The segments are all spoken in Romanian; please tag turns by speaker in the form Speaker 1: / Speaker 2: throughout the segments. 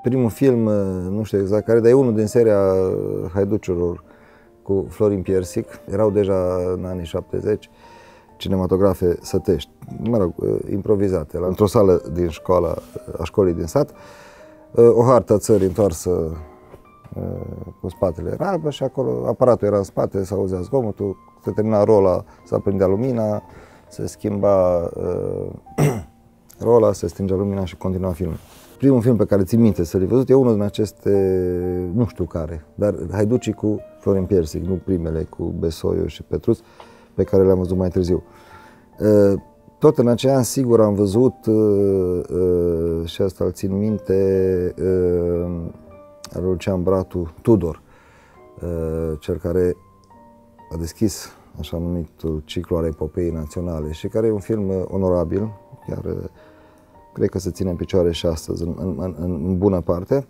Speaker 1: Primul film, nu știu exact care, dar e unul din seria Haiducilor cu Florin Piersic. Erau deja în anii 70 cinematografe sătești, mă rog, improvizate, într-o sală din a școlii din sat, o hartă a țării întoarsă cu spatele în albă și acolo aparatul era în spate, se auzea zgomotul, se termina rola, se aprindea lumina, se schimba rola, se stingea lumina și continua filmul. Primul film pe care țin minte să l-ai văzut e unul din aceste, nu știu care, dar Haiducii cu Florin Piersic, nu primele cu Besoiu și Petruț, pe care le-am văzut mai târziu. Tot în acei ani, sigur, am văzut, și asta îl țin minte, al Lucian Bratu, Tudor, cel care a deschis așa numitul ciclu al epopeii naționale și care e un film onorabil, chiar cred că se ține în picioare și astăzi, în bună parte.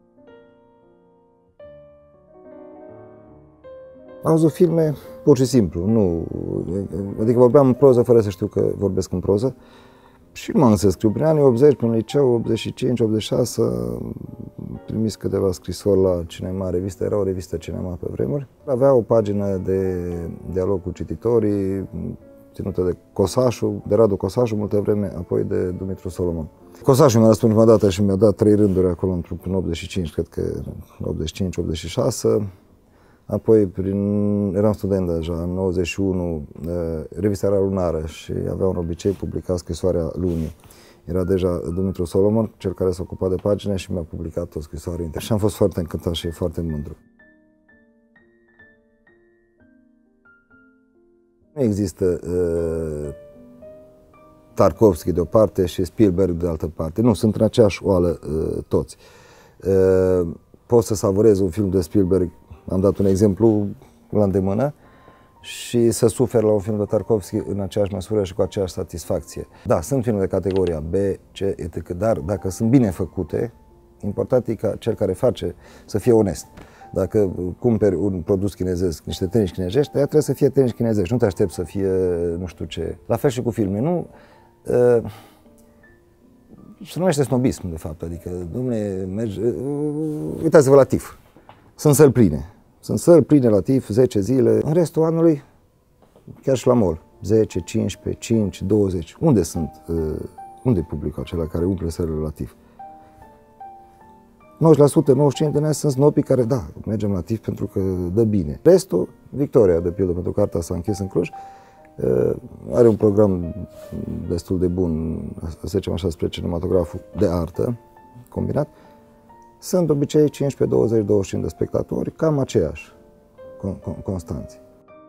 Speaker 1: Am văzut filme pur și simplu, adică vorbeam în proză fără să știu că vorbesc în proză și nu m-am gândit să scriu. Prin anii 80, până în liceu, 85, 86, am trimis câteva scrisori la Cinema, revista, era o revistă Cinema pe vremuri. Avea o pagină de dialog cu cititorii, ținută de Cosașu, de Radu Cosașu, multă vreme, apoi de Dumitru Solomon. Cosașu mi-a răspuns prima dată și mi-a dat 3 rânduri acolo în 85, cred că 85-86. Apoi, eram student deja, în 91, revista era lunară și avea un obicei, publica scrisoarea lunii. Era deja Dumitru Solomon, cel care s-a ocupat de pagină și mi-a publicat o scrisoare. Și am fost foarte încântat și foarte mândru. Nu există Tarkovski de o parte și Spielberg de altă parte. Nu, sunt în aceeași oală toți. Poți să savurezi un film de Spielberg, am dat un exemplu la îndemână, și să suferi la un film de Tarkovski în aceeași măsură și cu aceeași satisfacție. Da, sunt filme de categoria B, C, etc., dar dacă sunt bine făcute, important e ca cel care face să fie onest. Dacă cumperi un produs chinezesc, niște teniși chinezești, aia trebuie să fie teniși chinezești, nu te aștepți să fie nu știu ce. La fel și cu filme, nu? Se numește snobism, de fapt, adică, dom'le, mergi, uitați-vă la TIFF, sunt săli pline. Sunt săli pline la TIFF, 10 zile, în restul anului, chiar și la mall, 10, 15, 5, 20. Unde sunt? Unde e publicul acela care umple sălile la TIFF? 90%, 95% din sunt snopii care, da, mergem la TIFF pentru că dă bine. Restul, Victoria, de pildă, pentru că arta s-a închis în Cluj, are un program destul de bun, să zicem așa, spre cinematograful de artă, combinat. Sunt de obicei 15, 20, 25 de spectatori, cam aceiași, constanți.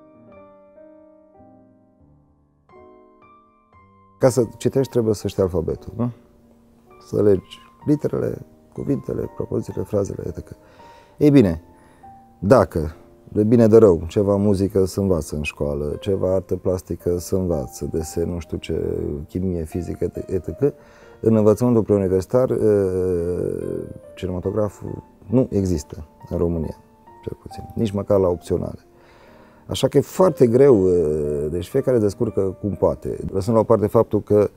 Speaker 1: Ca să citești trebuie să știi alfabetul, nu? Să legi literele, cuvintele, propozițiile, frazele, etc. Ei bine, dacă de bine de rău, ceva muzică se învață în școală, ceva artă plastică se învață, desen, nu știu ce, chimie, fizică, etc., în învățământul preuniversitar, cinematograful nu există în România, cel puțin, nici măcar la opționale. Așa că e foarte greu, deci fiecare descurcă cum poate. Lăsând la o parte faptul că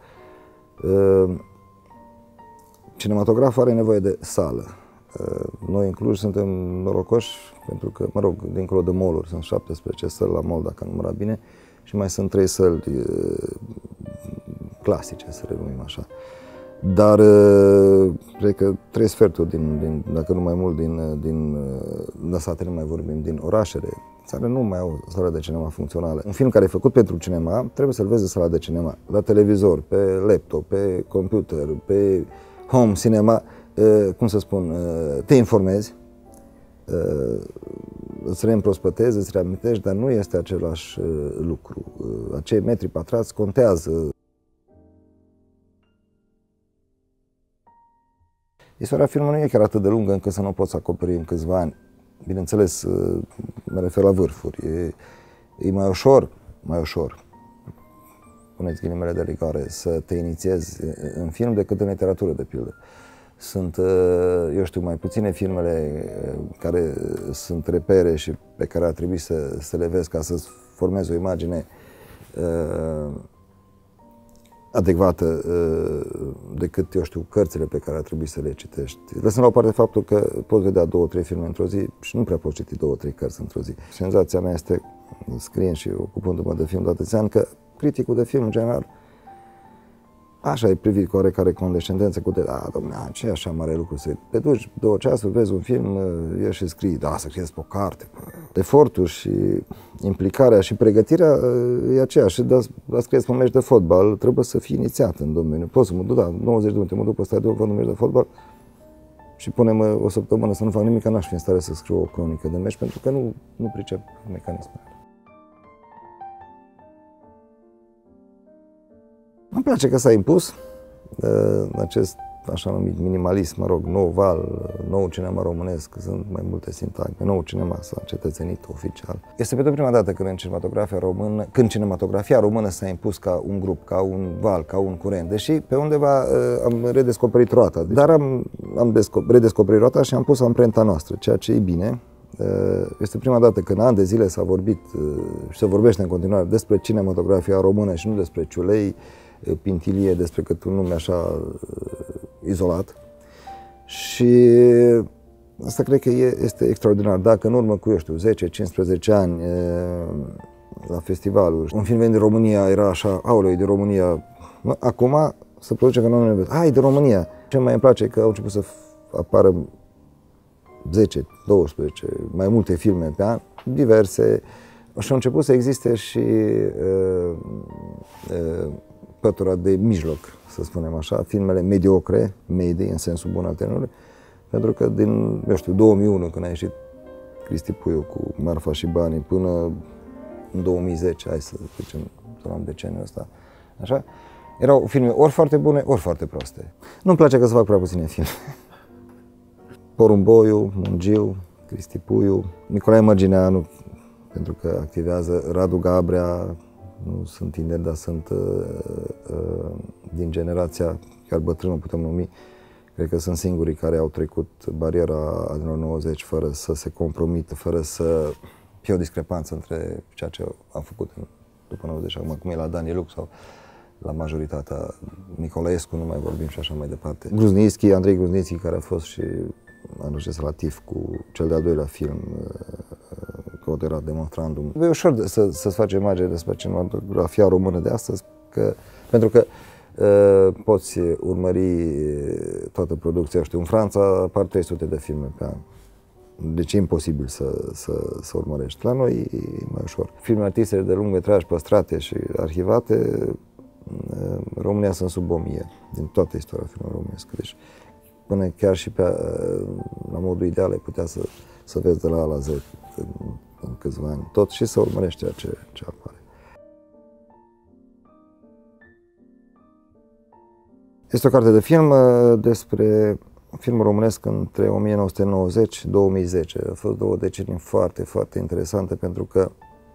Speaker 1: cinematograful are nevoie de sală. Noi în Cluj suntem norocoși pentru că, mă rog, dincolo de mall-uri, sunt 17 săli la mall, dacă numărat bine, și mai sunt 3 săli clasice, să le numim așa. Dar cred că 3 sferturi, dacă nu mai mult, din satele, nu mai vorbim, din orașele, țară nu mai au sală de cinema funcțională. Un film care e făcut pentru cinema, trebuie să-l vezi în sala de cinema, la televizor, pe laptop, pe computer, pe home cinema, cum să spun, te informezi, îți reîmprospătezi, îți reamintești, dar nu este același lucru. Acei metri pătrați contează. Istoria filmului nu e chiar atât de lungă încât să nu o poți acoperi în câțiva ani. Bineînțeles, mă refer la vârfuri. E mai ușor, puneți ghilimele de rigoare, să te inițiezi în film decât în literatură, de pildă. Sunt, eu știu, mai puține filmele care sunt repere și pe care ar trebui să le vezi ca să-ți formezi o imagine adecvată decât, eu știu, cărțile pe care ar trebui să le citești. Lăsând la o parte faptul că poți vedea 2-3 filme într-o zi și nu prea poți citi 2-3 cărți într-o zi. Senzația mea este, scriind și ocupându-mă de film de atâția ani, că criticul de film, în general, așa e privit cu oarecare condescendență, cu dom'le, ce e așa mare lucru, să te duci 2 ceasuri, vezi un film, ieși și scrii, să scrieți pe o carte. Efortul și implicarea și pregătirea e aceeași. Și da scrieți pe un meci de fotbal, trebuie să fii inițiat în domeniu. Pot să mă duc, 90 de minute, mă duc pe stadion, văd un meci de fotbal și punem o săptămână să nu fac nimic, n-aș fi în stare să scriu o cronică de meci, pentru că nu pricep mecanismele. Îmi place că s-a impus acest așa numit minimalism, nou val, nou cinema românesc, sunt mai multe sintagme, nou cinema s-a încetățenit oficial. Este pentru prima dată când cinematografia română s-a impus ca un grup, ca un val, ca un curent, deși pe undeva am redescoperit roata, dar am redescoperit roata și am pus amprenta noastră, ceea ce e bine. Este prima dată când ani de zile s-a vorbit și se vorbește în continuare despre cinematografia română și nu despre ciulei, pintilie, despre cât un nume așa izolat. Și asta cred că este extraordinar. Dacă în urmă cu, 10-15 ani la festivaluri, un film din România era așa, aoleu, e de România. Acum se produce fenomenul, e de România. Ce mai îmi place că au început să apară 10, 12, mai multe filme pe an, diverse, și au început să existe și pătura de mijloc, să spunem așa, filmele mediocre, medii, în sensul bun al termenului, pentru că din, 2001, când a ieșit Cristi Puiu cu Marfa și Banii, până în 2010, hai să zicem, să luăm deceniul ăsta, așa, erau filme ori foarte bune, ori foarte proste. Nu-mi place că să fac prea puține filme. Porumboiu, Mungiu, Cristi Puiu, Nicolae Mărgineanu, pentru că activează, Radu Gabrea, nu sunt tineri, dar sunt din generația, chiar bătrână putem numi, cred că sunt singurii care au trecut bariera anilor 90 fără să se compromită, fără să fie o discrepanță între ceea ce am făcut după 90, acum cum e la Dani Luc sau la majoritatea Nicolaescu, nu mai vorbim și așa mai departe. Gruznițchi, Andrei Gruznițchi, care a fost și angajați la TIF cu cel de-al doilea film, Căutărat Demonstrandum. E ușor să-ți faci imagine despre cinematografia română de astăzi, pentru că poți urmări toată producția. În Franța apar 300 de filme pe an. Deci e imposibil să urmărești. La noi e mai ușor. Filme artiste de lung metraj păstrate și arhivate, în România sunt sub 1000 din toată istoria filmului românesc. Deci până chiar și la modul ideal ai putea să vezi de la A la Z în câțiva ani tot și să urmărești ceea ce apare. Este o carte de film despre filmul românesc între 1990-2010. A fost 2 decenii foarte, foarte interesante pentru că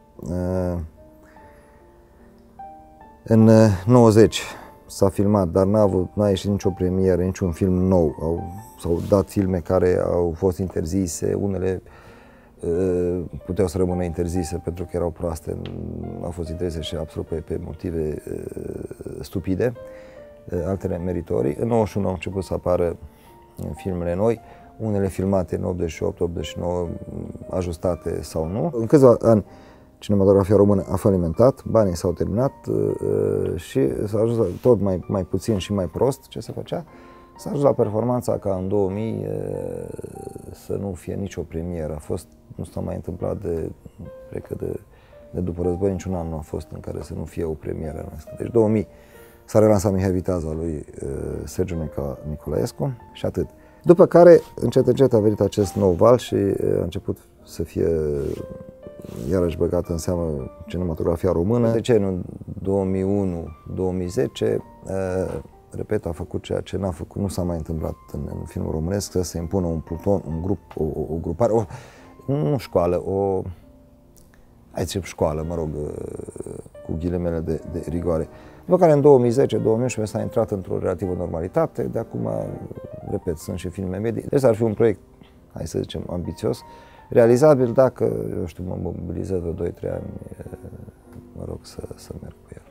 Speaker 1: în 90 s-a filmat, dar n-a ieșit nicio premieră, niciun film nou. S-au dat filme care au fost interzise, unele puteau să rămână interzise pentru că erau proaste, au fost interzise și absolut pe motive stupide, altele meritorii. În 91 au început să apară filmele noi, unele filmate în 88, 89, ajustate sau nu. În câțiva ani cinematografia română a falimentat, banii s-au terminat și s-a ajuns tot mai puțin și mai prost ce se făcea. S-a ajuns la performanța ca în 2000 să nu fie nicio premieră. Nu s-a mai întâmplat cred că de după război, niciun an nu a fost în care să nu fie o premieră. Deci 2000 s-a relansat Mihai Viteazu al lui Sergiu Nicolaescu și atât. După care, încet a venit acest nou val și a început să fie iarăși băgată în seamă cinematografia română. Deceniul 2001-2010, repet, a făcut ceea ce n-a făcut, nu s-a mai întâmplat în filmul românesc, să se impună un pluton, un grup, o grupare, nu școală, hai să zicem școală, mă rog, cu ghilimele de rigoare. După care în 2010-2011 s-a intrat într-o relativă normalitate, de acum, repet, sunt și filme medii. Deci ar fi un proiect, hai să zicem, ambițios, realizabil dacă, mă mobilizez vreo 2-3 ani, mă rog, să merg cu el.